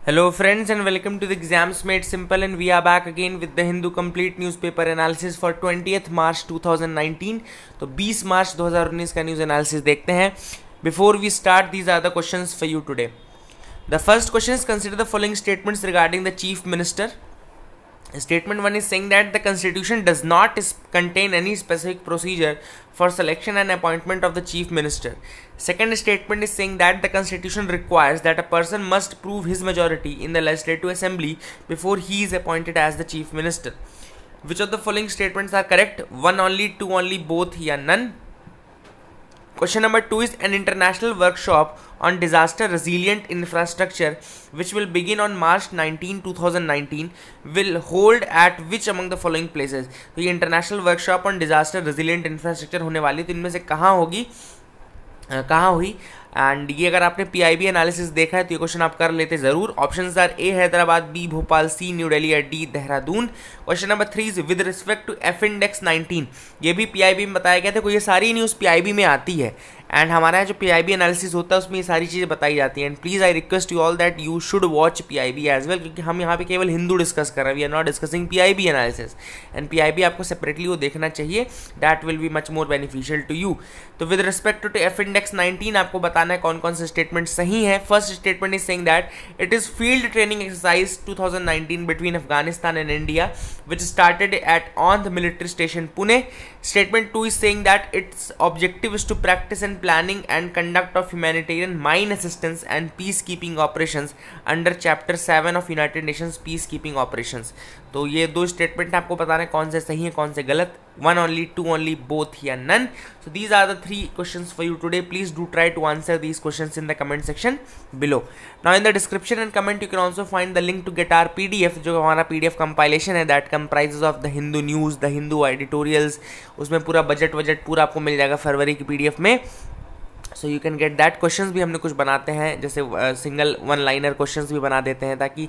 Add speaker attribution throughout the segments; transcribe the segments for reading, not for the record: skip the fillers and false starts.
Speaker 1: Hello friends and welcome to the Exams Made Simple, and we are back again with the Hindu Complete Newspaper Analysis for 20th March 2019. तो 20 मार्च 2019 का news analysis देखते हैं. Before we start, these are the questions for you today. The first question is, consider the following statements regarding the Chief Minister. Statement 1 is saying that the Constitution does not contain any specific procedure for selection and appointment of the Chief Minister. Second statement is saying that the Constitution requires that a person must prove his majority in the Legislative Assembly before he is appointed as the Chief Minister. Which of the following statements are correct? One only, two only, both, या none? Question number 2 is, an international workshop on disaster resilient infrastructure which will begin on March 19, 2019 will hold at which among the following places. तो ये international workshop on disaster resilient infrastructure होने वाली, तो इनमें से कहाँ होगी, कहाँ हुई. एंड ये अगर आपने पीआईबी एनालिसिस देखा है तो ये क्वेश्चन आप कर लेते ज़रूर. Options are A Hyderabad, B Bhopal, C New Delhi या D Dehradun. Question number 3 is with respect to F index 19, ये भी पीआईबी में बताया गया था. ये सारी न्यूज़ पीआईबी में आती है एंड हमारा जो पीआईबी एनालिसिस होता है उसमें ये सारी चीज़ें बताई जाती हैं. And please I request you all that you should watch PIB as well, क्योंकि हम यहाँ पे केवल हिंदू डिस्कस कर रहे हैं. We are not discussing PIB analysis, and PIB आपको सेपरेटली वो देखना चाहिए. That will be much more beneficial to you. तो with respect to F index 19 आपको बताना है कौन कौन से स्टेटमेंट सही है. First statement is saying that it is field training exercise 2019 between Afghanistan and India which started at on the military station Pune. Statement 2 is saying that its objective is to practice and planning and conduct of humanitarian mine assistance and peacekeeping operations under Chapter 7 of United Nations Peacekeeping Operations. तो ये दो statement आपको बताना है कौन से सही है कौन से गलत. One only, two only, both या none. So these are the 3 questions for you today. Please do try to answer these questions in the comment section below. Now in the description and comment you can also find the link to get our PDF, जो हमारा PDF compilation है, that comprises of the Hindu news, the Hindu editorials. उसमें पूरा budget पूरा आपको मिल जाएगा फरवरी की PDF में. So you can get that. Questions भी हमने कुछ बनाते हैं, जैसे सिंगल वन लाइनर क्वेश्चंस भी बना देते हैं ताकि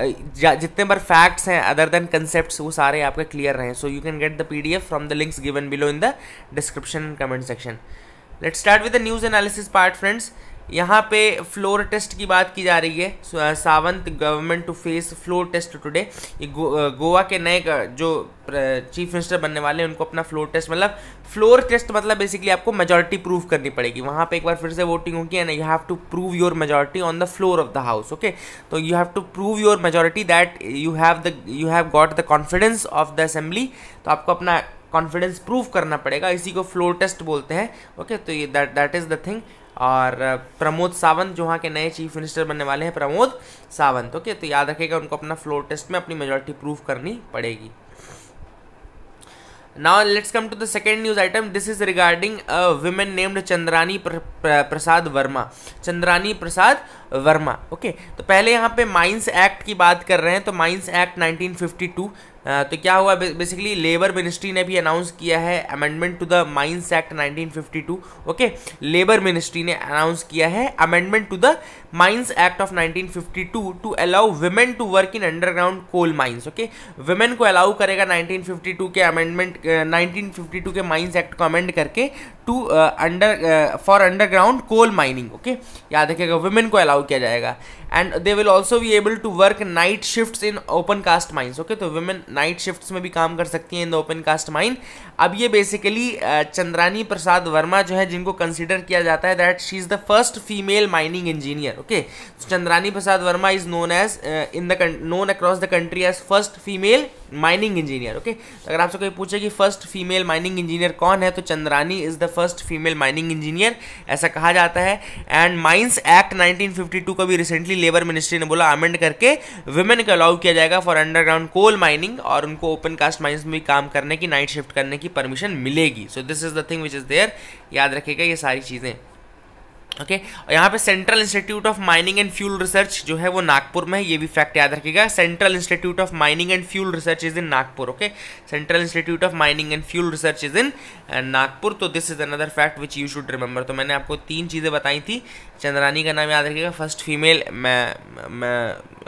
Speaker 1: जितने बार फैक्ट्स हैं अदर देन कंसेप्ट्स वो सारे आपके क्लियर रहें. So you can get the PDF from the links given below in the description comment section. Let's start with the news analysis part friends. यहाँ पे फ्लोर टेस्ट की बात की जा रही है. Sawant government to face floor test today. ये गोवा के नए जो चीफ मिनिस्टर बनने वाले हैं उनको अपना फ्लोर टेस्ट, मतलब फ्लोर टेस्ट मतलब बेसिकली आपको मेजॉरिटी प्रूव करनी पड़ेगी. वहाँ पे एक बार फिर से वोटिंग होगी and you have to prove your majority on the floor of the house. Okay, तो you have to prove your majority that you have got the confidence of the assembly. तो आपको अपना कॉन्फिडेंस प्रूव करना पड़ेगा, इसी को floor test बोलते हैं. ओके, तो ये दैट इज़ द थिंग. और प्रमोद सावंत जो वहाँ के नए चीफ मिनिस्टर बनने वाले हैं, प्रमोद सावंत. ओके, तो याद रखिएगा उनको अपना फ्लोर टेस्ट में अपनी मेजॉरिटी प्रूव करनी पड़ेगी. Now let's come to the second news item. This is regarding a woman named Chandrani Prasad Verma. Chandrani Prasad Verma. Okay, तो पहले यहाँ पे माइंस एक्ट की बात कर रहे हैं. तो माइंस एक्ट 1952. तो क्या हुआ, बेसिकली लेबर मिनिस्ट्री ने भी अनाउंस किया है amendment to the mines act 1952. Okay, labour ministry ने अनाउंस किया है amendment to the mines act of 1952 to allow women to work in underground coal mines. Okay, women को अलाउ करेगा 1952 के अमेंडमेंट 1952 के माइंस एक्ट को अमेंड करके to for underground coal mining. Okay, याद रखिएगा वुमेन को अलाउ किया जाएगा. And they will also be able to work night shifts in open cast mines. Okay, तो वुमेन नाइट शिफ्ट्स में भी काम कर सकती हैं in the open cast mine. अब ये बेसिकली चंद्रानी प्रसाद वर्मा जो है, जिनको कंसिडर किया जाता है that she is the first female mining engineer. Okay, Chandrani Prasad Verma is known as known across the country as first female mining engineer. Okay, तो अगर आपसे कोई पूछे कि फर्स्ट फीमेल माइनिंग इंजीनियर कौन है, तो Chandrani is the first female mining engineer, ऐसा कहा जाता है. एंड माइंस एक्ट 1952 को भी रिसेंटली लेबर मिनिस्ट्री ने बोला अमेंड करके वुमेन को अलाउ किया जाएगा फॉर अंडरग्राउंड कोल माइनिंग, और उनको ओपन कास्ट माइंस में भी काम करने की, नाइट शिफ्ट करने की परमिशन मिलेगी. So this is the thing which is there. याद रखिएगा ये सारी चीज़ें. ओके, और यहाँ पे central institute of mining and fuel research जो है वो नागपुर में है. ये भी फैक्ट याद रखिएगा. Central institute of mining and fuel research is in Nagpur. Okay, central institute of mining and fuel research is in Nagpur. तो this is another fact which you should remember. तो मैंने आपको 3 चीज़ें बताई थी. चंद्रानी का नाम याद रखिएगा, फर्स्ट फीमेल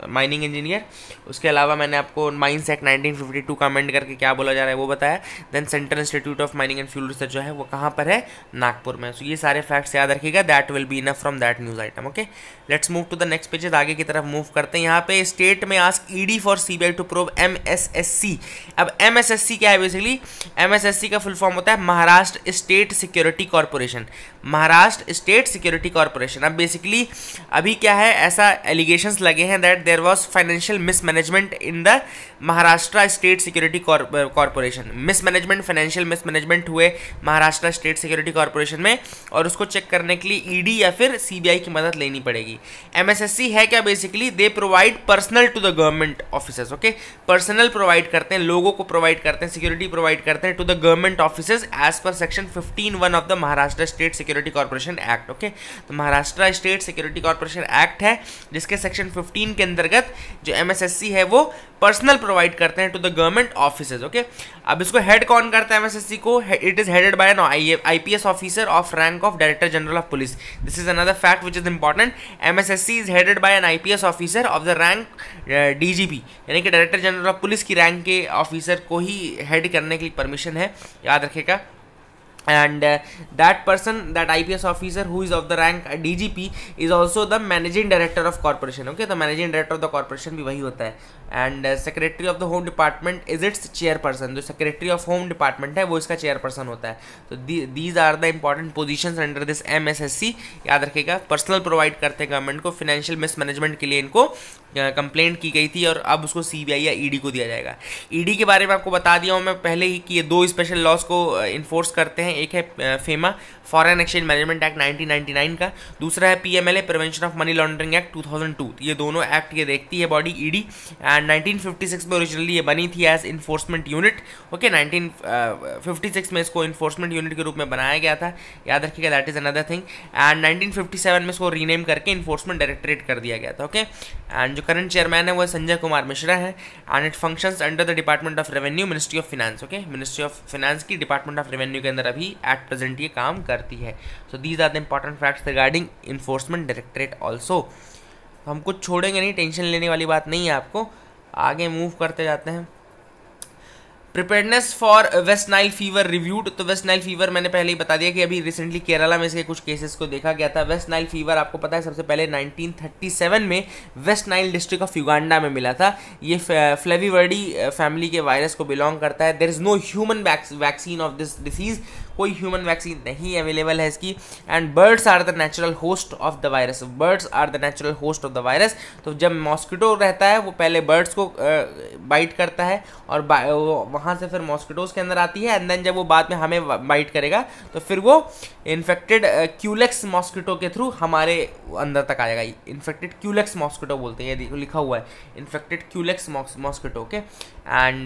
Speaker 1: माइनिंग इंजीनियर। उसके अलावा मैंने आपको माइंस एक्ट 1952 का अमेंड करके क्या बोला जा रहा है वो बताया। Then central institute of mining and fuel research जो है वो कहाँ पर है, नागपुर में। सो ये सारे फैक्ट्स याद रखिएगा, that will be enough from that news item. Okay, let's move to the next pages, आगे की तरफ मूव करते हैं। यहाँ पे स्टेट में asked for CBI to probe MSSC। अब MSSC क्या है? बेसिकली MSSC का फुल फॉर्म होता है Maharashtra state security corporation. Maharashtra state security corporation. अब बेसिकली अभी क्या है, ऐसा एलिगेशंस लगे हैं that there was financial mismanagement in the Maharashtra state security corporation. Mismanagement, financial mismanagement हुए महाराष्ट्र स्टेट सिक्योरिटी कॉर्पोरेशन में, और उसको चेक करने के लिए ईडी या फिर सीबीआई की मदद लेनी पड़ेगी। MSSC है क्या? Basically they provide personnel to the government officers. Okay, personnel provide करते हैं, लोगों को प्रोवाइड करते हैं, सिक्योरिटी प्रोवाइड करते हैं to the government officers as per section 15(1) of the Maharashtra state security corporation act. Okay, तो Maharashtra state security corporation act है जिसके सेक्शन 15 के अंतर्गत जो MSSC है वो पर्सनल प्रोवाइड करते हैं to the government officers. Okay, अब इसको हेड कौन करता है MSSC को? It is headed by an IPS officer of rank of director general of police. This is another fact which is important. MSSC is headed by an IPS officer of the rank DGP, यानी कि director general of police की rank के officer को ही head करने के लिए permission है, याद रखिएगा। And that person, that IPS officer who is of the rank DGP is also the managing director of corporation. Okay, the managing director of the corporation भी वही होता है। And secretary of the home department is its chairperson। जो secretary of home department है वो इसका chairperson होता है। तो these are the important positions under this MSSC, याद रखिएगा। पर्सनल प्रोवाइड करते हैं गवर्नमेंट को, फाइनेंशियल मिसमैनेजमेंट के लिए इनको कंप्लेंट की गई थी और अब उसको CBI या ED को दिया जाएगा। ED के बारे में आपको बता दिया हूँ मैं पहले ही कि ये दो स्पेशल लॉज को इन्फोर्स करते हैं। एक है FEMA, foreign exchange management act 1999 का, दूसरा है PMLA, prevention of money laundering act 2002। ये दोनों एक्ट ये देखती है बॉडी ED। एंड 1956 में ओरिजिनली ये बनी थी एज इन्फोर्समेंट यूनिट। ओके, 1956 में इसको इन्फोर्समेंट यूनिट के रूप में बनाया गया था, याद रखिएगा, that is another thing. And 1957 में इसको रीनेम करके इन्फोर्समेंट डायरेक्टरेट कर दिया गया था। ओके, एंड जो करंट चेयरमैन है वो संजय कुमार मिश्रा है। And it functions under the department of revenue, ministry of finance. Okay, ministry of finance की डिपार्टमेंट ऑफ रेवेन्यू के अंदर अभी एट प्रेजेंट ये काम करती है। So these are the important facts regarding enforcement directorate also. हम कुछ छोड़ेंगे नहीं, टेंशन लेने वाली बात नहीं है आपको, आगे मूव करते जाते हैं। Preparedness for West Nile fever reviewed. तो वेस्ट नाइल फीवर मैंने पहले ही बता दिया कि अभी रिसेंटली केरला में इसके कुछ केसेस को देखा गया था। वेस्ट नाइल फीवर आपको पता है सबसे पहले 1937 में West Nile district of Uganda में मिला था। ये फ्लेविवर्डी फैमिली के वायरस को बिलोंग करता है। There is no human vaccine of this disease, कोई ह्यूमन वैक्सीन नहीं अवेलेबल है इसकी। And birds are the natural host of the virus, birds are the natural host of the virus. तो जब मॉस्किटो रहता है वो पहले बर्ड्स को बाइट करता है और वहाँ से फिर मॉस्किटोज के अंदर आती है, एंड देन जब वो बाद में हमें बाइट करेगा तो फिर वो इन्फेक्टेड क्यूलेक्स मॉस्किटो के थ्रू हमारे अंदर तक आएगा। इन्फेक्टेड क्यूलेक्स मॉस्किटो बोलते हैं, ये लिखा हुआ है, infected culex mosquito. Okay, and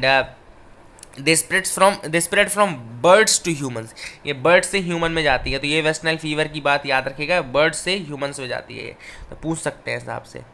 Speaker 1: they spread from birds to humans, ये बर्ड्स से ह्यूमन में जाती है। तो ये वेस्ट नाइल फीवर की बात याद रखिएगा, बर्ड्स से ह्यूमंस में जाती है ये, तो पूछ सकते हैं हिसाब से।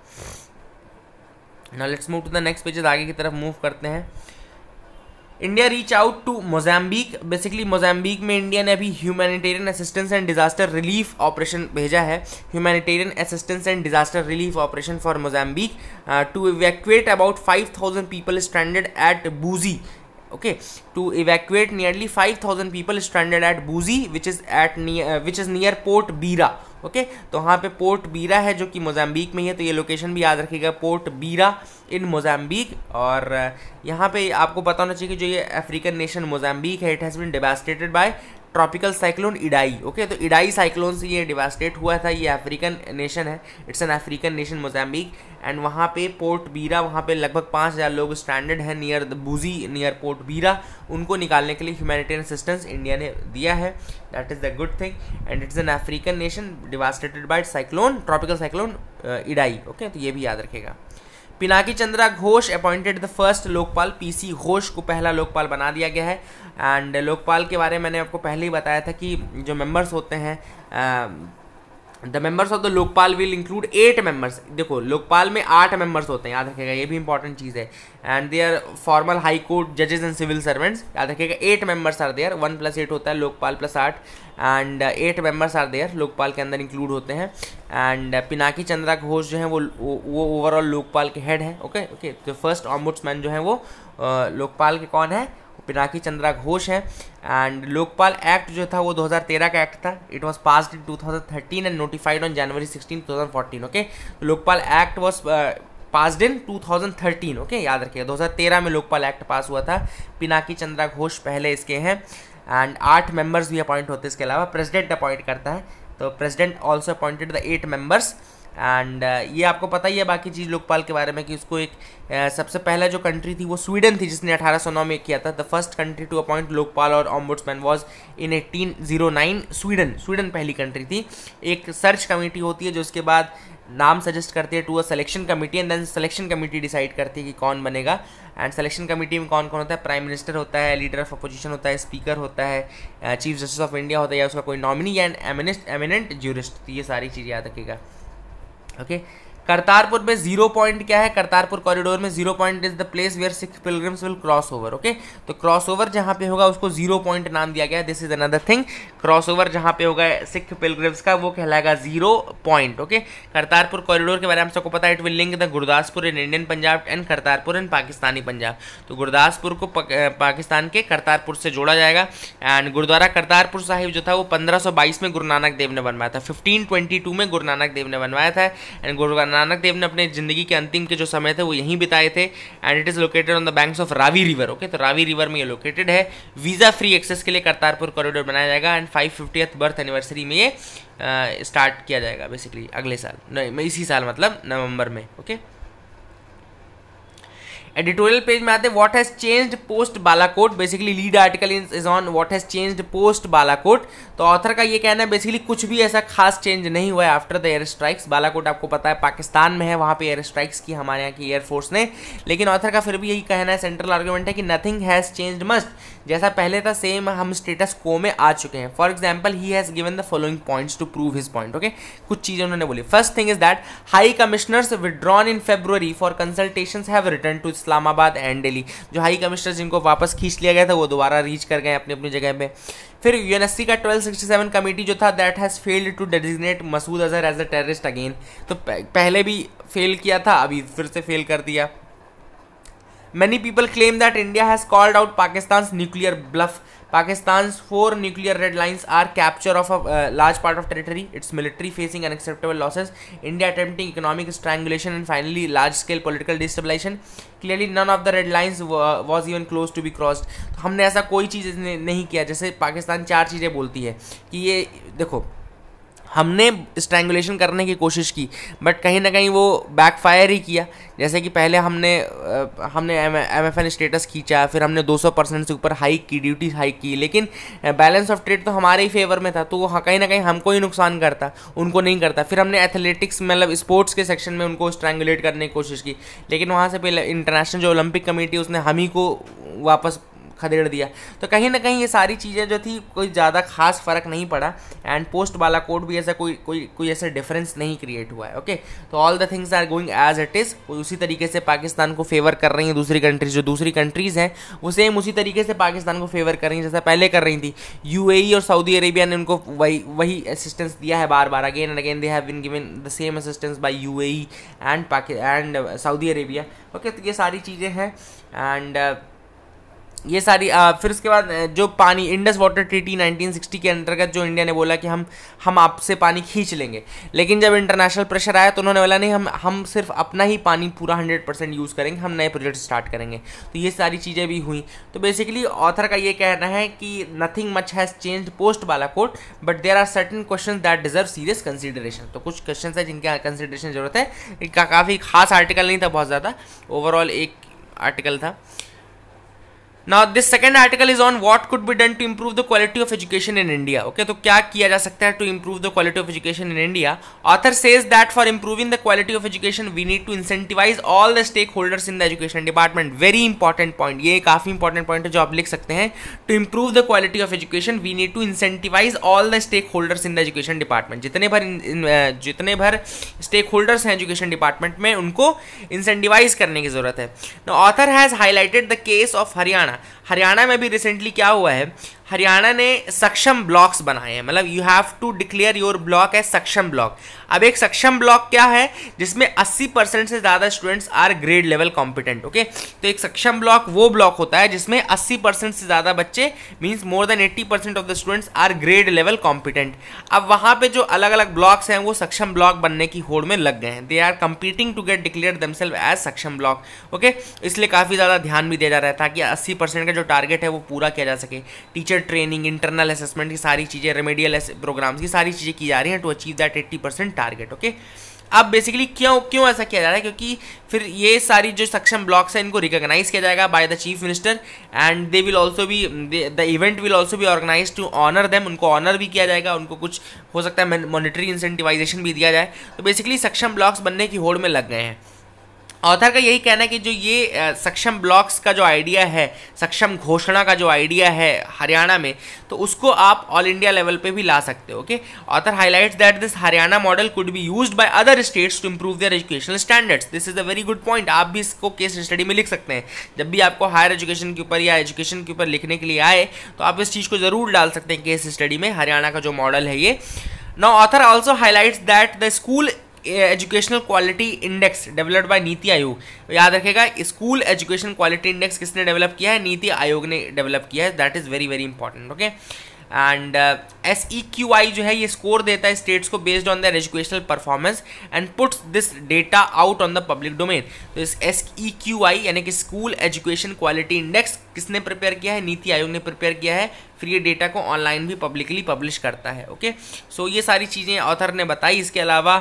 Speaker 1: Now let's move to the next pages, आगे की तरफ मूव करते हैं। India reach out to Mozambique. Basically Mozambique में इंडिया ने अभी humanitarian assistance and disaster relief operation भेजा है। Humanitarian assistance and disaster relief operation for Mozambique to evacuate about 5000 people stranded at Buzi. Okay, to evacuate nearly 5000 people stranded at Buzi, which is near Port Bira. Okay, तो वहाँ पे port बीरा है जो कि Mozambique में ही है, तो ये लोकेशन भी याद रखिएगा, पोर्ट बीरा इन मोजाम्बिक। और यहाँ पे आपको पता होना चाहिए कि जो ये अफ्रीकन नेशन मोजाम्बिक है, it has been devastated by tropical cyclone Idai. Okay, तो इडाई साइक्लोन से ये डिवास्टेट हुआ था। ये अफ्रीकन नेशन है, it's an African nation Mozambique. And वहाँ पे पोर्ट बीरा, वहाँ पे लगभग 5000 लोग स्ट्रैंडेड हैं near the Buzi, near port Beira. उनको निकालने के लिए ह्यूमैनिटेरियन असिस्टेंस इंडिया ने दिया है, that is the good thing. And it's an African nation devastated by cyclone, tropical cyclone Idai. Okay, तो ये भी याद रखेगा। Pinaki Chandra Ghosh appointed the first Lokpal. PC Ghosh को पहला लोकपाल बना दिया गया है। एंड लोकपाल के बारे में मैंने आपको पहले ही बताया था कि जो मेंबर्स होते हैं the members of the Lokpal will include 8 members. देखो लोकपाल में 8 मेंबर्स होते हैं, याद रखिएगा, ये भी इंपॉर्टेंट चीज़ है। And they are formal high court जजेस एंड सिविल सर्वेंट्स, याद रखिएगा 8 मेंबर्स आर देयर, 1 + 8 होता है Lokpal + 8, and 8 members are there, Lokpal के अंदर इंक्लूड होते हैं। एंड पिनाकी चंद्रा घोष जो है वो ओवरऑल लोकपाल के हेड है। ओके ओके, तो फर्स्ट ऑम्बुड्समैन जो है वो लोकपाल के कौन है, पिनाकी चंद्रा घोष है। एंड लोकपाल एक्ट जो था वो 2013 का एक्ट था। It was passed in 2013 and notified on January 16, 2014। Okay, Lokpal act was passed in 2013। Okay, याद रखिएगा 2013 में लोकपाल एक्ट पास हुआ था। पिनाकी चंद्रा घोष पहले इसके हैं। एंड 8 मेंबर्स भी अपॉइंट होते हैं, इसके अलावा प्रेसिडेंट अपॉइंट करता है, तो president also appointed the 8 members. And ये आपको पता ही है बाकी चीज़ लोकपाल के बारे में कि उसको एक सबसे पहला जो कंट्री थी वो स्वीडन थी, जिसने 1809 में किया था। The first country to appoint Lokpal और ऑम्बुड्समैन वाज इन 1809 स्वीडन पहली कंट्री थी। एक सर्च कमेटी होती है जो उसके बाद नाम सजेस्ट करती है to a selection committee, and then selection committee decide करती है कि कौन बनेगा। एंड सिलेक्शन कमेटी में कौन कौन होता है, प्राइम मिनिस्टर होता है, लीडर ऑफ अपोजिशन होता है, स्पीकर होता है, चीफ जस्टिस ऑफ इंडिया होता है या उसका कोई नॉमिनी, एंड एमिनेंट ज्यूरिस्ट। ये सारी चीज़ याद रखिएगा। ओके, करतारपुर में 0 पॉइंट क्या है, करतारपुर कॉरिडोर में 0 point is the place where Sikh pilgrims will cross over. Okay, तो क्रॉस ओवर जहाँ पे होगा उसको 0 पॉइंट नाम दिया गया है। This is another thing, cross over जहाँ पे होगा सिख पिलग्रिम्स का वो कहलाएगा 0 पॉइंट। ओके, करतारपुर कॉरिडोर के बारे में सबको पता है, it will link the Gurdaspur in Indian Punjab and Kartarpur in Pakistani Punjab. तो गुरदासपुर को पाकिस्तान के करतारपुर से जोड़ा जाएगा। एंड गुरुद्वारा करतारपुर साहिब जो था वो 1522 में गुरु नानक देव ने बनवाया था, 1522 में गुरु नानक देव ने बनवाया था। एंड गुरु नानक देव ने अपने जिंदगी के अंतिम के जो समय थे वो यहीं बिताए थे। And it is located on the banks of Ravi river. Okay, तो रावी रिवर में ये लोकेटेड है। वीजा फ्री एक्सेस के लिए करतारपुर कॉरिडोर बनाया जाएगा। एंड 550th बर्थ एनिवर्सरी में ये स्टार्ट किया जाएगा बेसिकली अगले साल, नहीं इसी साल मतलब नवंबर में। ओके, एडिटोरियल पेज में आते हैं what has changed post Balakot. Basically lead article is on what has changed post Balakot. तो ऑथर का ये कहना है बेसिकली कुछ भी ऐसा खास चेंज नहीं हुआ है after the air strikes. Balakot आपको पता है पाकिस्तान में है, वहाँ पे एयर स्ट्राइक्स की हमारे यहाँ की एयरफोर्स ने। लेकिन ऑथर का फिर भी यही कहना है, सेंट्रल आर्गूमेंट है कि नथिंग हैज़ चेंज्ड मस्ट, जैसा पहले था सेम हम स्टेटस को में आ चुके हैं। For example he has given the following points to prove his point. Okay, कुछ चीज़ें उन्होंने बोली। First thing is that high commissioners withdrawn in February for consultations have return to Islamabad and Delhi. जो हाई कमिश्नर जिनको वापस खींच लिया गया था वो दोबारा रीच कर गए अपनी अपनी जगह पे। फिर यूएनएससी का 1267 कमेटी जो था that has failed to designate Masood Azhar as a terrorist again. तो पहले भी फेल किया था, अभी फिर से फेल कर दिया। Many people claim that India has called out Pakistan's nuclear bluff. Pakistan's 4 nuclear red lines are capture of a large part of territory, its military facing unacceptable losses, India attempting economic strangulation, and finally large-scale political destabilization. Clearly none of the red lines was even close to be crossed. तो हमने ऐसा कोई चीज़ नहीं किया। जैसे पाकिस्तान 4 चीज़ें बोलती है कि ये देखो हमने स्ट्रैंगुलेशन करने की कोशिश की बट कहीं ना कहीं वो बैकफायर ही किया। जैसे कि पहले हमने MFN स्टेटस खींचा, फिर हमने 200% से ऊपर हाइक की, ड्यूटी हाइक की, लेकिन बैलेंस ऑफ ट्रेड तो हमारे ही फेवर में था, तो वो कहीं ना कहीं हमको ही नुकसान करता, उनको नहीं करता। फिर हमने एथलेटिक्स मतलब स्पोर्ट्स के सेक्शन में उनको स्ट्रैंगुलेट करने की कोशिश की, लेकिन वहाँ से पहले इंटरनेशनल जो ओलंपिक कमेटी उसने हम ही को वापस खदेड़ दिया। तो कहीं ना कहीं ये सारी चीज़ें जो थी कोई ज़्यादा खास फर्क नहीं पड़ा। एंड पोस्ट बालाकोट भी ऐसा कोई ऐसा डिफरेंस नहीं क्रिएट हुआ है। ओके, तो all the things are going as it is. उसी तरीके से पाकिस्तान को फेवर कर रही हैं दूसरी कंट्रीज, जो दूसरी कंट्रीज़ हैं वो सेम उसी तरीके से पाकिस्तान को फेवर कर रही हैं जैसा पहले कर रही थी। UAE और सऊदी अरेबिया ने उनको वही असिस्टेंस दिया है बार बार, again and again they have been given the same assistance by UAE and Saudi Arabia. Okay, तो ये सारी चीज़ें हैं। एंड ये सारी फिर उसके बाद जो पानी इंडस वाटर ट्रीटी 1960 के अंतर्गत जो इंडिया ने बोला कि हम आपसे पानी खींच लेंगे, लेकिन जब इंटरनेशनल प्रेशर आया तो उन्होंने बोला नहीं, हम सिर्फ अपना ही पानी पूरा 100% यूज़ करेंगे, हम नए प्रोजेक्ट स्टार्ट करेंगे। तो ये सारी चीज़ें भी हुई। तो बेसिकली ऑथर का ये कहना है कि nothing much has changed post Balakot but there are certain question that deserve serious consideration. तो कुछ क्वेश्चन है जिनके कंसिडरेशन की जरूरत है। इनका काफ़ी खास आर्टिकल नहीं था, बहुत ज़्यादा ओवरऑल एक आर्टिकल था। Now this second article is on what could be done to improve the quality of education in India. Okay, तो क्या किया जा सकता है to improve the quality of education in India. Author says that for improving the quality of education we need to incentivise all the stakeholders in the education department. Very important point, ये काफी important point है जो आप लिख सकते हैं. To improve the quality of education we need to incentivise all the stakeholders in the education department. जितने भर स्टेक होल्डर्स हैं एजुकेशन डिपार्टमेंट में, उनको इंसेंटिवाइज करने की जरूरत है. Now author has highlighted the case of Haryana. Haryana में भी रिसेंटली क्या हुआ है, हरियाणा ने सक्षम ब्लॉक्स बनाए हैं. मतलब you have to declare your block as Saksham block. अब एक सक्षम ब्लॉक क्या है, जिसमें 80% से ज़्यादा students are grade level competent. Okay, तो एक सक्षम ब्लॉक वो ब्लॉक होता है जिसमें 80% से ज़्यादा बच्चे, means more than 80% of the students are grade level competent. अब वहाँ पे जो अलग अलग ब्लॉक्स हैं वो सक्षम ब्लॉक बनने की होड़ में लग गए हैं. They are competing to get declare themselves as Saksham block. Okay, इसलिए काफ़ी ज़्यादा ध्यान भी दिया जा रहा है ताकि 80% का जो टारगेट है वो पूरा किया जा सके. टीचर ट्रेनिंग, इंटरनल असेसमेंट की सारी चीज़ें, रेमेडियल प्रोग्राम्स की सारी चीज़ें की जा रही हैं to achieve that 80% target. Okay, अब बेसिकली क्यों ऐसा किया जा रहा है, क्योंकि फिर ये सारी जो सक्षम ब्लॉक्स हैं इनको रिकॉग्नाइज किया जाएगा by the chief minister and they will also be, the event will also be organise to honour them. उनको ऑनर भी किया जाएगा, उनको कुछ हो सकता है मॉनिटरी इंसेंटिवाइजेशन भी दिया जाए. तो बेसिकली सक्षम ब्लॉक्स बनने की होड़ में लग गए हैं. ऑथर का यही कहना है कि जो ये सक्षम ब्लॉक्स का जो आइडिया है, सक्षम घोषणा का जो आइडिया है हरियाणा में, तो उसको आप ऑल इंडिया लेवल पे भी ला सकते हो. Okay, author highlights that this Haryana model could be used by other states to improve their educational standards. This is a very good point. आप भी इसको केस स्टडी में लिख सकते हैं. जब भी आपको हायर एजुकेशन के ऊपर या एजुकेशन के ऊपर लिखने के लिए आए तो आप इस चीज़ को जरूर डाल सकते हैं केस स्टडी में, हरियाणा का जो मॉडल है ये. Now author also highlights that the school educational quality index developed by NITI Aayog. याद रखेगा, स्कूल एजुकेशन क्वालिटी इंडेक्स किसने डेवलप किया है, नीति आयोग ने डेवलप किया है. That is very very important. Okay, and SEQI जो है ये स्कोर देता है स्टेट्स को based on their educational performance and puts this data out on the public domain. तो इस SEQI यानी कि स्कूल एजुकेशन क्वालिटी इंडेक्स किसने प्रिपेयर किया है, नीति आयोग ने प्रिपेयर किया है. फिर ये डेटा को ऑनलाइन भी पब्लिकली पब्लिश करता है. ओके, सो ये सारी चीज़ें ऑथर ने बताई. इसके अलावा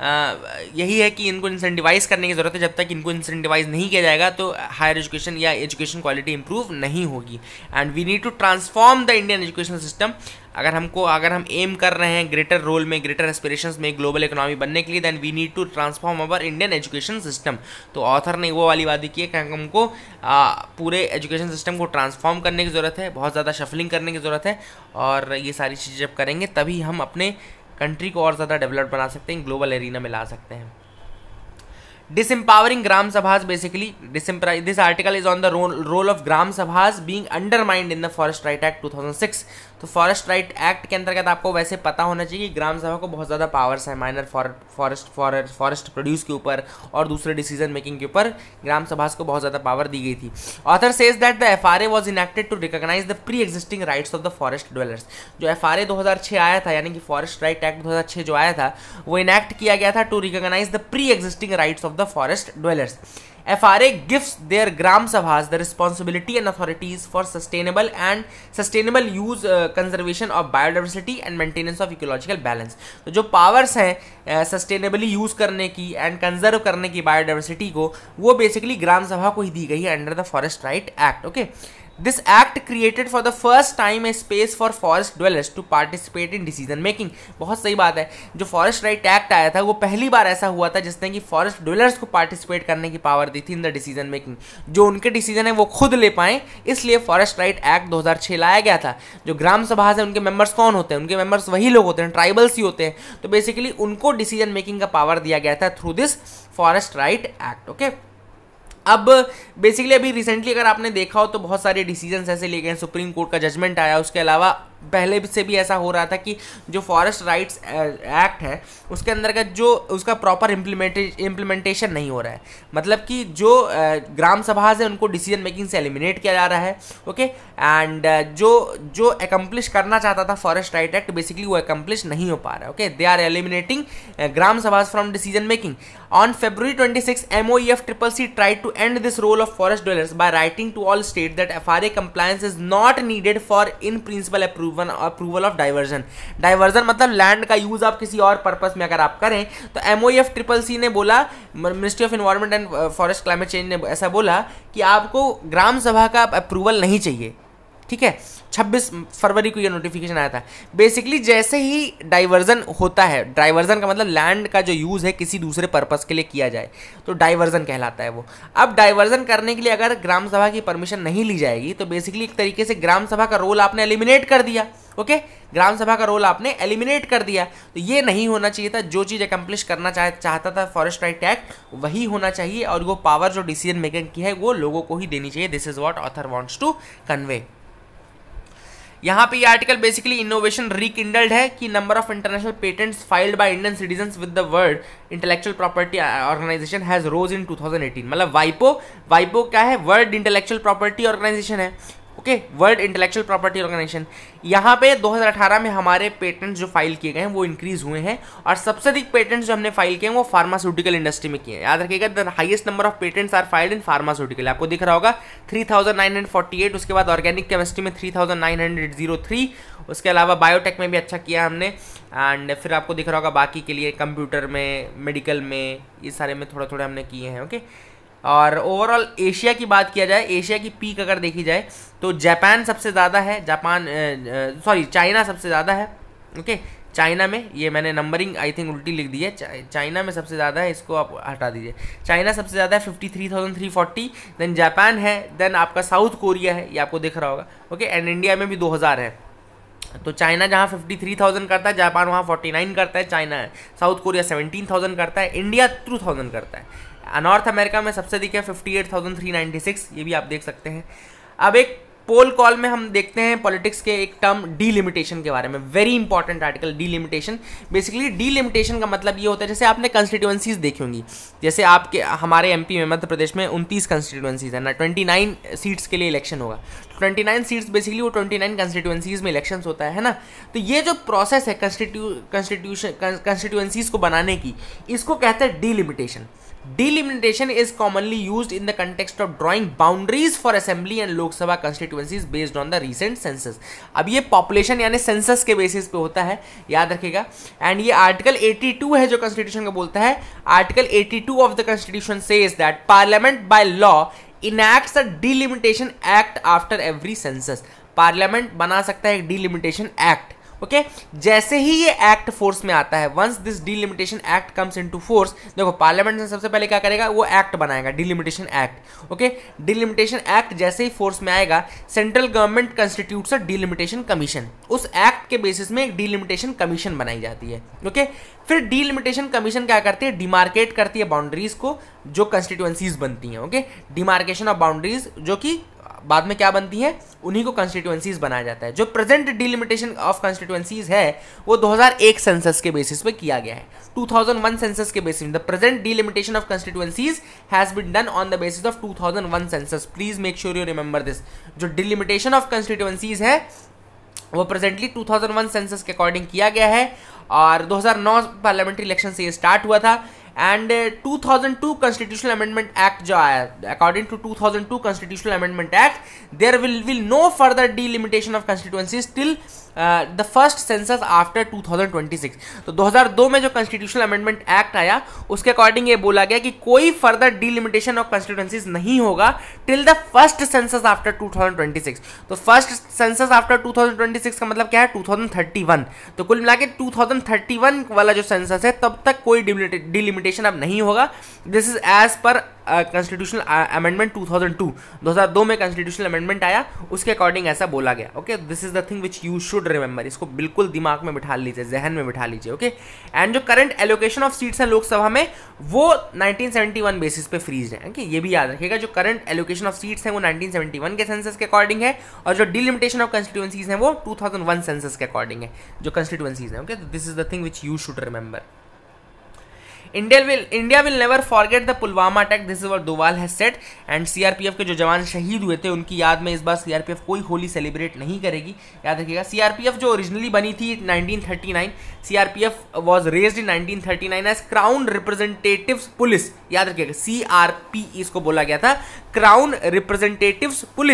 Speaker 1: यही है कि इनको इंसेंटिवाइज करने की ज़रूरत है. जब तक इनको इंसेंटिवाइज नहीं किया जाएगा तो हायर एजुकेशन या एजुकेशन क्वालिटी इंप्रूव नहीं होगी. And we need to transform the Indian education system. अगर हम एम कर रहे हैं ग्रेटर रोल में, ग्रेटर एस्पिरेशंस में, ग्लोबल इकोनॉमी बनने के लिए, then we need to transform our Indian education system. तो ऑथर ने वो वाली बात की है कि हमको पूरे एजुकेशन सिस्टम को ट्रांसफॉर्म करने की ज़रूरत है, बहुत ज़्यादा शफलिंग करने की ज़रूरत है. और ये सारी चीज़ें जब करेंगे तभी हम अपने कंट्री को और ज़्यादा डेवलप बना सकते हैं, ग्लोबल एरिना में ला सकते हैं. Disempowering Gram Sabhas, basically this article is on the role of Gram Sabhas being undermined in the Forest Right Act 2006. तो फॉरेस्ट राइट एक्ट के अंतर्गत आपको वैसे पता होना चाहिए कि ग्राम सभा को बहुत ज़्यादा पावर्स है माइनर फॉरेस्ट प्रोड्यूस के ऊपर और दूसरे डिसीजन मेकिंग के ऊपर ग्राम सभा को बहुत ज़्यादा पावर दी गई थी. Author says that the FRA was enacted to recognise the pre existing rights of the forest dwellers. जो FRA 2006 आया था, यानी कि फॉरेस्ट राइट एक्ट 2006 जो आया था, वो इनैक्ट किया गया था to recognise the pre existing rights of the forest dwellers. FRA gives their Gram Sabhas the responsibility and authorities for sustainable use, conservation of biodiversity and maintenance of ecological balance. तो जो powers हैं sustainably use करने की and conserve करने की biodiversity को, वो basically ग्राम सभा को ही दी गई है under the forest right act. Okay, this act created for the first time a space for forest dwellers to participate in decision making. बहुत सही बात है, जो फॉरेस्ट राइट एक्ट आया था वो पहली बार ऐसा हुआ था जिसने कि फॉरेस्ट ड्वेलर्स को पार्टिसिपेट करने की पावर दी थी इन द डिसीजन मेकिंग. जो उनके डिसीजन है वो खुद ले पाएं, इसलिए फॉरेस्ट राइट एक्ट 2006 लाया गया था. जो ग्राम सभा है उनके मेंबर्स कौन होते हैं, उनके मेंबर्स वही लोग होते हैं, ट्राइबल्स ही होते हैं. तो बेसिकली उनको डिसीजन मेकिंग का पावर दिया गया था through this forest right act. Okay, अब बेसिकली अभी रिसेंटली अगर आपने देखा हो तो बहुत सारे डिसीजंस ऐसे लिए गए, सुप्रीम कोर्ट का जजमेंट आया. उसके अलावा पहले से भी ऐसा हो रहा था कि जो फॉरेस्ट राइट्स एक्ट है उसके अंतर्गत जो उसका प्रॉपर इम्प्लीमेंटेशन नहीं हो रहा है. मतलब कि जो ग्राम सभा है उनको डिसीजन मेकिंग से एलिमिनेट किया जा रहा है. ओके, एंड जो एकम्प्लिश करना चाहता था फॉरेस्ट राइट एक्ट, बेसिकली वो एकम्प्लिश नहीं हो पा रहा है. Okay, they are eliminating gram sabhas from decision making. On February 26, MOEF-CCC tried to end this role of forest dwellers by writing to all states that FRA compliance is not needed for in principle approval approval of diversion. Diversion मतलब land का use आप किसी और purpose में अगर आप करें, तो MOEF-CCC ने बोला, ministry of environment and forest climate change ने ऐसा बोला कि आपको ग्राम सभा का अप्रूवल नहीं चाहिए, ठीक है। 26 फरवरी को ये नोटिफिकेशन आया था। बेसिकली जैसे ही डाइवर्जन होता है, डाइवर्जन का मतलब लैंड का जो यूज़ है किसी दूसरे पर्पस के लिए किया जाए, तो डाइवर्जन कहलाता है वो। अब डाइवर्जन करने के लिए अगर ग्राम सभा की परमिशन नहीं ली जाएगी, तो बेसिकली एक तरीके से ग्राम सभा का रोल आपने एलिमिनेट कर दिया। ओके, ग्राम सभा का रोल आपने एलिमिनेट कर दिया, तो ये नहीं होना चाहिए था। जो चीज़ अकम्प्लिश करना चाहता था फॉरेस्ट राइट एक्ट, वही होना चाहिए, और वो पावर जो डिसीजन मेकिंग की है वो लोगों को ही देनी चाहिए। This is what author wants to convey. यहाँ पे ये आर्टिकल बेसिकली इनोवेशन रिकिंडल्ड है कि number of international patents filed by Indian citizens with the world intellectual property organisation has rose in 2018। मतलब वाइपो क्या है? वर्ल्ड इंटेलेक्चुअल प्रॉपर्टी ऑर्गेनाइजेशन है। Okay, world intellectual property organisation. यहाँ पे 2018 में हमारे पेटेंट्स जो फाइल किए गए हैं वो इंक्रीज हुए हैं, और सबसे अधिक पेटेंट्स जो हमने फाइल किए हैं वो फार्मास्यूटिकल इंडस्ट्री में किए हैं। याद रखिएगा, the highest number of patents are filed in pharmaceutical. आपको दिख रहा होगा 3948, उसके बाद ऑर्गेनिक केमिस्ट्री में 3903, उसके अलावा बायोटेक में भी अच्छा किया हमने, एंड फिर आपको दिख रहा होगा बाकी के लिए कंप्यूटर में, मेडिकल में, ये सारे में थोड़ा थोड़ा हमने किए हैं। ओके, और ओवरऑल एशिया की बात किया जाए, एशिया की पीक अगर देखी जाए तो जापान सबसे ज़्यादा है, चाइना सबसे ज़्यादा है। ओके, चाइना में, ये मैंने नंबरिंग आई थिंक उल्टी लिख दी है, चाइना में सबसे ज़्यादा है, इसको आप हटा दीजिए। चाइना सबसे ज़्यादा है 53,340, देन जापान है, देन आपका साउथ कोरिया है, ये आपको दिख रहा होगा। ओके, एंड इंडिया में भी 2000 है। तो चाइना जहाँ 53,000 करता है, जापान वहाँ 49 करता है, चाइना है, साउथ कोरिया 17,000 करता है, इंडिया 2,000 करता है। नॉर्थ अमेरिका में सबसे अधिक है 58,396, ये भी आप देख सकते हैं। अब एक पोल कॉल में हम देखते हैं पॉलिटिक्स के एक टर्म डीलिमिटेशन के बारे में। Very important article, delimitation. Basically delimitation का मतलब ये होता है, जैसे आपने कंस्टिट्यूएंसीज देखी होंगी, जैसे आपके हमारे एमपी में, मध्य प्रदेश में 29 कंस्टिट्यूएंसीज है ना, 29 सीट्स के लिए इलेक्शन होगा। 29 सीट्स बेसिकली वो 29 कंस्टिट्यूएंसीज में इलेक्शन होता है ना। तो ये जो प्रोसेस है कंस्टिट्यूएंसीज को बनाने की, इसको कहते हैं delimitation. Delimitation is commonly used in the context of drawing boundaries for assembly and Lok Sabha constituencies based on the recent census। अब ये population यानी census के बेसिस पे होता है, याद रखिएगा। एंड ये आर्टिकल 82 है जो कॉन्स्टिट्यूशन का बोलता है। Article 82 of the constitution says that parliament by law enacts a delimitation act after every census. Parliament बना सकता है एक डिलिमिटेशन एक्ट। ओके, जैसे ही ये एक्ट फोर्स में आता है, once this delimitation act comes into force, देखो पार्लियामेंट ने सबसे पहले क्या करेगा, वो एक्ट बनाएगा, delimitation act. Okay, delimitation act जैसे ही फोर्स में आएगा, central government constitutes a delimitation commission. उस एक्ट के बेसिस में एक डिलिमिटेशन कमीशन बनाई जाती है। ओके, फिर डिलिमिटेशन कमीशन क्या करती है, डिमार्केट करती है बाउंड्रीज को जो कंस्टिट्यूएंसीज बनती हैं। ओके, डिमार्केशन ऑफ बाउंड्रीज जो कि बाद में क्या बनती है, उन्हीं को कंस्टिट्यूएंसीज बनाया जाता है। जो प्रेजेंट डिलिमिटेशन ऑफ कंस्टिट्यूएंसीज है वो 2001 सेंसस के बेसिस पे किया गया है, 2001 सेंसस के basis. The present delimitation of constituencies has been done on the basis of 2001 census. Please make sure you remember this. जो डिलिमिटेशन ऑफ कंस्टिट्यूएंसीज है वो प्रेजेंटली 2001 सेंसस के अकॉर्डिंग किया गया है, और 2009 पार्लियामेंट्री इलेक्शन से ये स्टार्ट हुआ था। एंड 2002 कॉन्स्टिट्यूशनल अमेंडमेंट एक्ट जो आया, according to 2002 constitutional amendment act, there will no further delimitation of constituencies till the first census after 2026। तो 2002 में जो कॉन्स्टिट्यूशनल अमेंडमेंट एक्ट आया उसके अकॉर्डिंग ये बोला गया कि कोई फर्दर डिलिमिटेशन ऑफ कॉन्स्टिट्यूएंसीज नहीं होगा till the first census after 2026। तो फर्स्ट सेंसस आफ्टर 2026 का मतलब क्या है, 2031। तो कुल मिला के 2031 वाला जो सेंसस है तब तक कोई डिलिमिटेशन अब नहीं होगा। This is as per constitutional amendment 2002 में कॉन्स्टिट्यूशनल अमेंडमेंट आया, उसके अकॉर्डिंग ऐसा बोला गया। Okay, this is the thing which you should remember. इसको बिल्कुल दिमाग में बिठा लीजिए, जहन में बिठा लीजिए। ओके, एंड जो करंट एलोकेशन ऑफ सीट्स है लोकसभा में वो 1971 बेसिस पे फ्रीज है। ओके, ये भी याद रखिएगा, जो करंट एलोकेशन ऑफ सीट्स है वो 1971 के सेंसस के अकॉर्डिंग है, और जो डिलिमिटेशन ऑफ कंस्टिट्यूएंसीज है वो 2001 सेंसस के अकॉर्डिंग है, जो कंस्टिट्यूएंसीज है। Okay, this is the thing which you should remember. India will never forget the Pulwama attack. This is what Doval has said. And CRPF के जो जवान शहीद हुए थे उनकी याद में इस बार CRPF कोई होली सेलिब्रेट नहीं करेगी, याद रखिएगा। CRPF जो ओरिजिनली बनी थी 1939, CRPF was raised in 1939 as Crown Representatives Police, याद रखिएगा, CRP इसको बोला गया था, crown representatives police.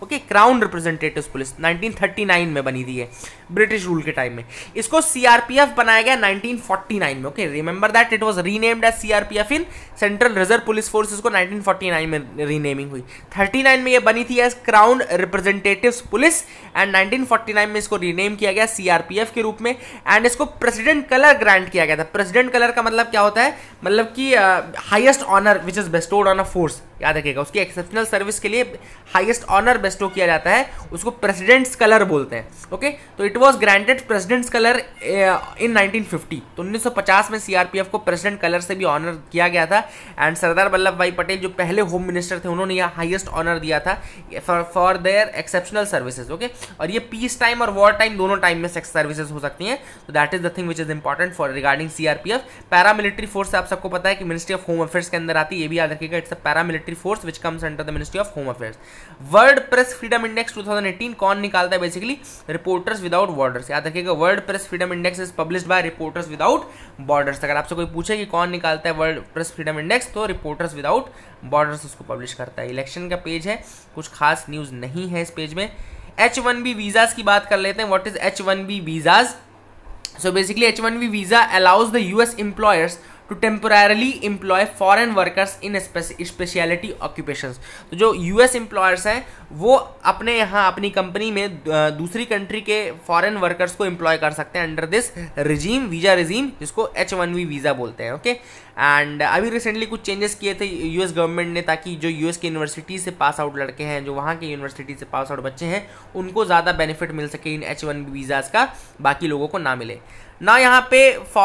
Speaker 1: Okay, crown representatives police 1939 में बनी थी, है ब्रिटिश रूल के टाइम में। इसको सीआरपीएफ बनाया गया 1949 में। Okay, remember that it was renamed as CRPF in central reserve police forces को 1949 में रीनेमिंग हुई। 39 में ये बनी थी एज क्राउन रिप्रेजेंटेटिव्स पुलिस एंड 1949 में इसको रीनेम किया गया सीआरपीएफ के रूप में। एंड इसको प्रेसिडेंट कलर ग्रांट किया गया था। प्रेसिडेंट कलर का मतलब क्या होता है, मतलब कि highest honour which is bestowed on a force, याद रखिएगा, उसकी एक्सेप्शनल सर्विस के लिए हाईएस्ट ऑनर बेस्टो किया जाता है, उसको प्रेसिडेंट्स कलर बोलते हैं। ओके, तो it was granted president's colour in 1950। तो 1950 में सीआरपीएफ को प्रेसिडेंट कलर से भी ऑनर किया गया था। एंड सरदार वल्लभ भाई पटेल जो पहले होम मिनिस्टर थे, उन्होंने यह हाईएस्ट ऑनर दिया था for their exceptional services. Okay, और ये पीस टाइम और वॉर टाइम दोनों टाइम में सर्विसेज हो सकती हैं। तो that is the thing which is important for regarding CRPF. Paramilitary force आप सबको पता है कि मिनिस्ट्री ऑफ होम अफेयर्स के अंदर आती है, ये भी याद रखिएगा, it's a paramilitary force which comes under the ministry of home affairs. World press freedom index 2018 कौन निकालता है, बेसिकली रिपोर्टर्स विदाउट बॉर्डर्स। याद रखिएगा, world press freedom index is published by reporters without borders. अगर आपसे कोई पूछे कि कौन निकालता है वर्ल्ड प्रेस फ्रीडम इंडेक्स, तो रिपोर्टर्स विदाउट बॉर्डर्स उसको पब्लिश करता है। इलेक्शन का पेज है, कुछ खास न्यूज नहीं है इस पेज में। H1B वीजाज की बात कर लेते हैं। What is H1B visas? So basically H1B visa allows the US employers to temporarily employ foreign workers in specialty occupations। तो जो US employers हैं वो अपने यहाँ अपनी कंपनी में दूसरी कंट्री के फॉरेन वर्कर्स को एम्प्लॉय कर सकते हैं under this regime, visa regime, जिसको H1B वीज़ा बोलते हैं। ओके, एंड अभी रिसेंटली कुछ चेंजेस किए थे यूएस गवर्नमेंट ने, ताकि जो यूएस की यूनिवर्सिटी से पास आउट लड़के हैं, जो वहाँ की यूनिवर्सिटी से पास आउट बच्चे हैं, उनको ज़्यादा बेनिफिट मिल सके इन H1B वीज़ाज़ का, बाकी लोगों को ना मिले ना। यहाँ पे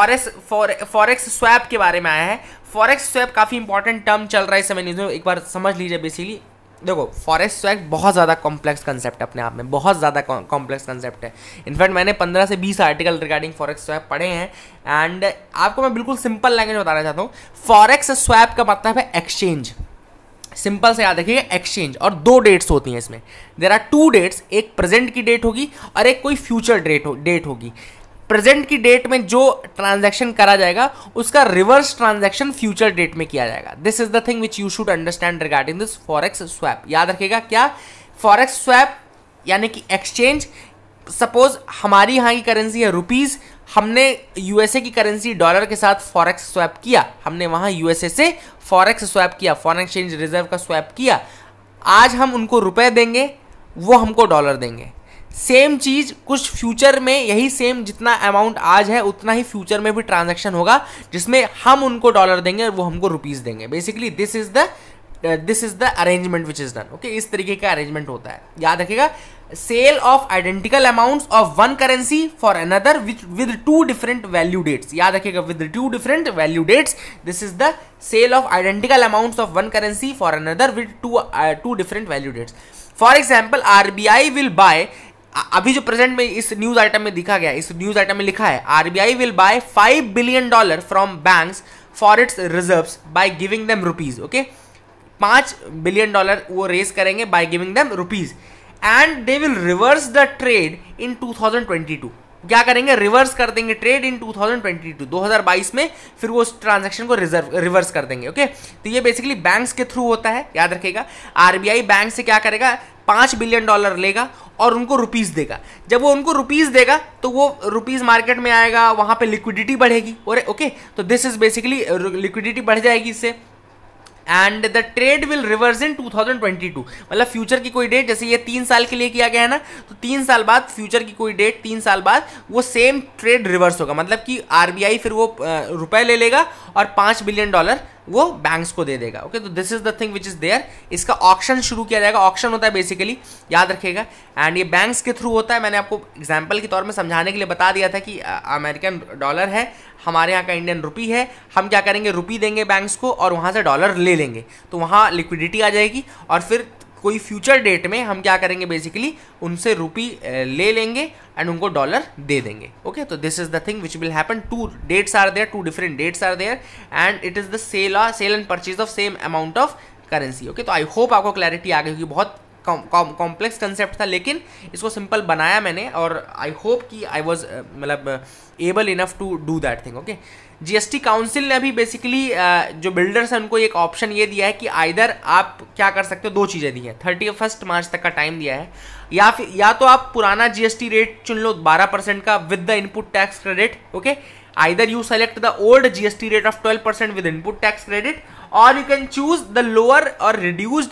Speaker 1: फॉरेक्स स्वैप के बारे में आया है। फॉरेक्स स्वैप काफ़ी इंपॉर्टेंट टर्म चल रहा है इस समय न्यूज़ में, एक बार समझ लीजिए। बेसिकली देखो, फॉरेक्स स्वैप बहुत ज़्यादा कॉम्प्लेक्स कंसेप्ट है, अपने आप में बहुत ज़्यादा कॉम्प्लेक्स कंसेप्ट है। इनफैक्ट मैंने 15 से 20 आर्टिकल रिगार्डिंग फॉरेक्स स्वैप पढ़े हैं एंड आपको मैं बिल्कुल सिंपल लैंग्वेज में बताना चाहता हूँ। फॉरेक्स स्वैप का मतलब है एक्सचेंज। सिंपल से याद रखिएगा, एक्सचेंज। और दो डेट्स होती हैं इसमें, देयर आर टू डेट्स, एक प्रेजेंट की डेट होगी और एक कोई फ्यूचर डेट होगी। प्रेजेंट की डेट में जो ट्रांजैक्शन करा जाएगा उसका रिवर्स ट्रांजैक्शन फ्यूचर डेट में किया जाएगा। This is the thing which you should understand regarding this forex swap. याद रखिएगा, क्या फॉरेक्स स्वैप यानी कि एक्सचेंज। सपोज हमारी यहाँ की करेंसी है रुपीज़, हमने यूएसए की करेंसी डॉलर के साथ फॉरेक्स स्वैप किया, हमने वहाँ यूएसए से फॉरेक्स स्वैप किया, फॉरेन एक्सचेंज रिजर्व का स्वैप किया। आज हम उनको रुपए देंगे, वो हमको डॉलर देंगे। सेम चीज कुछ फ्यूचर में, यही सेम जितना अमाउंट आज है उतना ही फ्यूचर में भी ट्रांजैक्शन होगा, जिसमें हम उनको डॉलर देंगे और वो हमको रुपीस देंगे। Basically this is the arrangement which is done. Okay, इस तरीके का अरेंजमेंट होता है। याद रखिएगा, sale of identical amounts of one currency for another with two different value dates. याद रखिएगा, with two different value dates, this is the sale of identical amounts of one currency for another with two different value dates. For example, RBI will buy, अभी जो present में इस news item में दिखा गया, इस न्यूज आइटम में लिखा है, RBI will buy $5 billion from banks for its reserves by giving them rupees. Okay, $5 billion वो रेज करेंगे by giving them rupees and they will reverse the trade in 2022। क्या करेंगे? रिवर्स कर देंगे ट्रेड इन 2022, 2022 में फिर वो उस ट्रांजैक्शन को रिवर्स कर देंगे। ओके, तो ये बेसिकली बैंक्स के थ्रू होता है। याद रखिएगा, आरबीआई बैंक से क्या करेगा, $5 बिलियन लेगा और उनको रुपीस देगा। जब वो उनको रुपीस देगा तो वो रुपीस मार्केट में आएगा, वहां पे लिक्विडिटी बढ़ेगी। और ओके, तो दिस इज बेसिकली लिक्विडिटी बढ़ जाएगी इससे, and the trade will reverse in 2022। मतलब फ्यूचर की कोई डेट, जैसे ये 3 साल के लिए किया गया है ना, तो 3 साल बाद फ्यूचर की कोई डेट, 3 साल बाद वो सेम ट्रेड रिवर्स होगा। मतलब कि आरबीआई फिर वो रुपए ले लेगा और $5 बिलियन वो बैंक्स को दे देगा। ओके, तो this is the thing which is there. इसका ऑक्शन शुरू किया जाएगा। ऑक्शन होता है बेसिकली, याद रखिएगा, एंड ये बैंक्स के थ्रू होता है। मैंने आपको एग्जांपल के तौर में समझाने के लिए बता दिया था कि अमेरिकन डॉलर है, हमारे यहाँ का इंडियन रुपी है, हम क्या करेंगे, रुपी देंगे बैंक्स को और वहाँ से डॉलर ले लेंगे, तो वहाँ लिक्विडिटी आ जाएगी और फिर कोई फ्यूचर डेट में हम क्या करेंगे, बेसिकली उनसे रुपी ले लेंगे एंड उनको डॉलर दे देंगे। ओके, तो this is the thing which will happen. Two dates are there, two different dates are there and it is the sale and purchase of same amount of currency. Okay, तो I hope आपको clarity आ गई होगी। बहुत complex concept था, लेकिन इसको simple बनाया मैंने और आई होप कि आई वॉज मतलब able enough to do that thing. Okay, GST council ने अभी बेसिकली जो बिल्डर्स हैं उनको एक ऑप्शन ये दिया है कि आइदर आप क्या कर सकते हो, दो चीज़ें दी हैं, 31 मार्च तक का टाइम दिया है, या तो आप पुराना जीएसटी रेट चुन लो 12% का with the input tax credit, okay, either you select the old GST rate of 12% with input tax credit, or you can choose the lower or reduced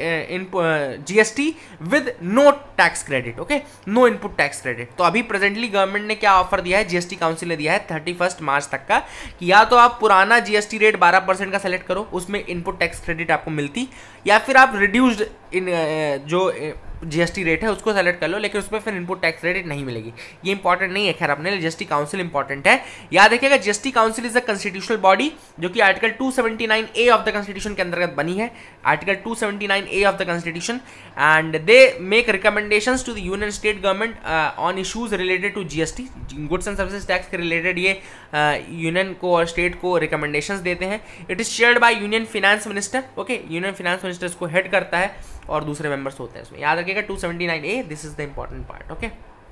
Speaker 1: GST with no tax credit, okay, no input tax credit। तो अभी presently government ने क्या offer दिया है, GST council ने दिया है 31 मार्च तक का, कि या तो आप पुराना जीएसटी रेट 12% का सेलेक्ट करो, उसमें इनपुट टैक्स क्रेडिट आपको मिलती, या फिर आप रिड्यूस्ड जो जीएसटी रेट है उसको सेलेक्ट कर लो, लेकिन उसमें फिर इनपुट टैक्स क्रेडिट नहीं मिलेगी। ये इंपॉर्टेंट नहीं है, खैर अपने लिए जीएसटी काउंसिल इंपॉर्टेंट है। याद रखिएगा GST council is a constitutional body जो कि article 279A of the constitution के अंतर्गत बनी है, article 279A of the constitution, and they make recommendations to the union state government on issues related to GST, goods and services tax के रिलेटेड ये union को और स्टेट को रिकमेंडेशंस देते हैं। It is shared by union finance minister, okay, union finance minister इसको head करता है और दूसरे मेंबर्स होते हैं इसमें। याद रखिएगा 279A, this is the important part, okay.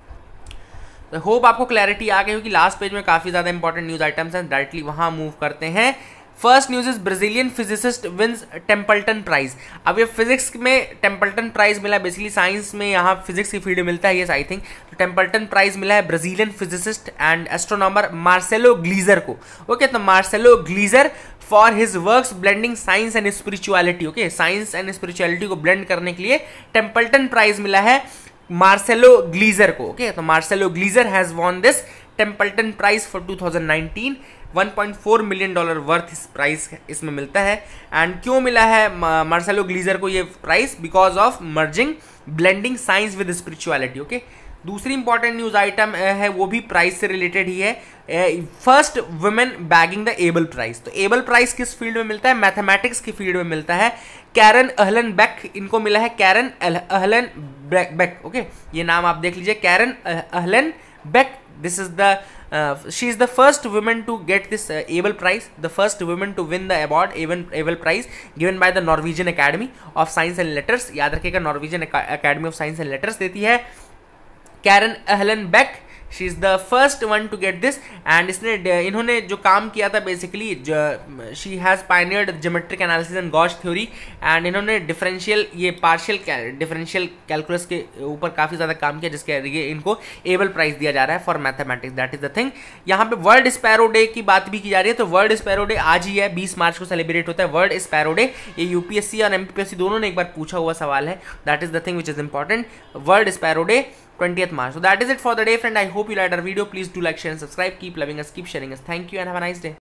Speaker 1: तो होप आपको क्लैरिटी आ गई होगी। लास्ट पेज में काफी ज्यादा इंपॉर्टेंट न्यूज आइटम्स हैं, डायरेक्टली वहां मूव करते हैं। First news is Brazilian physicist wins Templeton prize. अब ये फिजिक्स में टेम्पल्टन प्राइज मिला, बेसिकली साइंस में यहाँ फिजिक्स की फील्ड में मिलता है, ये आई थिंक। तो टेम्पल्टन प्राइज मिला है Brazilian physicist and astronomer Marcelo Gleiser को, ओके। तो Marcelo Gleiser for his works blending science and spirituality, okay, science and spirituality को ब्लेंड करने के लिए टेम्पल्टन प्राइज मिला है मार्सेलो ग्लीजर को, ओके। तो Marcelo Gleiser has won this Templeton prize for 2019। $1.4 million worth इस प्राइस इसमें मिलता है। एंड क्यों मिला है मार्सेलो ग्लीजर को ये prize? Because of merging blending science with spirituality, okay. दूसरी इंपॉर्टेंट न्यूज आइटम है, वो भी प्राइस से रिलेटेड ही है। First women bagging the Abel prize. तो एबल प्राइज किस फील्ड में मिलता है? मैथमेटिक्स की फील्ड में मिलता है। कैरन अहलन बेक, इनको मिला है कैरन अहलन बेक, ओके। ये नाम आप देख लीजिए, Karen Uhlenbeck. This is the she is the first woman to get this Abel Prize, the first woman to win the award Abel Prize given by the Norwegian Academy of Science and Letters। याद रखिएगा, Norwegian Academy of Science and Letters देती है। Karen Uhlenbeck, she is the first one to get this. And इन्होंने जो काम किया था बेसिकली, she has pioneered geometric analysis and gauge theory. And इन्होंने डिफरेंशियल, ये पार्शियल डिफरेंशियल कैलकुलस के ऊपर काफ़ी ज़्यादा काम किया, जिसके लिए इनको एबल प्राइज दिया जा रहा है for mathematics. That is the thing. यहाँ पे वर्ल्ड स्पैरो डे की बात भी की जा रही है। तो वर्ल्ड स्पैरो डे आज ही है, 20 मार्च को सेलिब्रेट होता है वर्ल्ड स्पैरो डे। ये यूपीएससी और एमपीएससी दोनों ने एक बार पूछा हुआ सवाल है। That is the thing which is important. World sparrow day 20th March. So that is it for the day, friend. I hope you liked our video. Please do like, share and subscribe. Keep loving us, keep sharing us. Thank you and have a nice day.